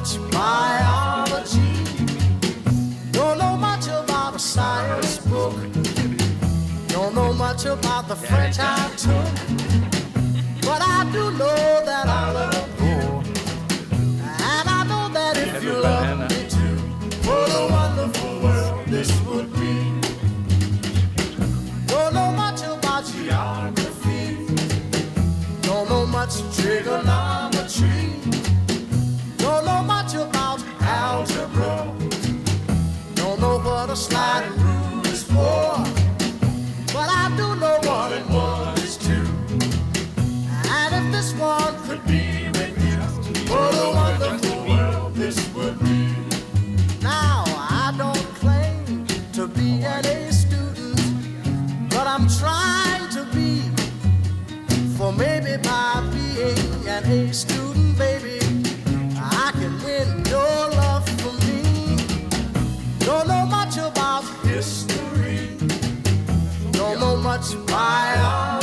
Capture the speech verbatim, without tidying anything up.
much biology. Don't know much about a science book. Don't know much about the French I took. But I do know that I love you. And I know that if you love me too, what a wonderful world this would be. Don't know much about geography. Don't know much trigonometry. Don't know much about algebra. Don't know what a sliding rule is for. But I do know one and one is two. And if this one could be with you, what a wonderful world this would be. Now, I don't claim to be an A student, but I'm trying to be. For maybe by being an A student, baby, I can win your love for me. Don't know much about history. Don't know much biology.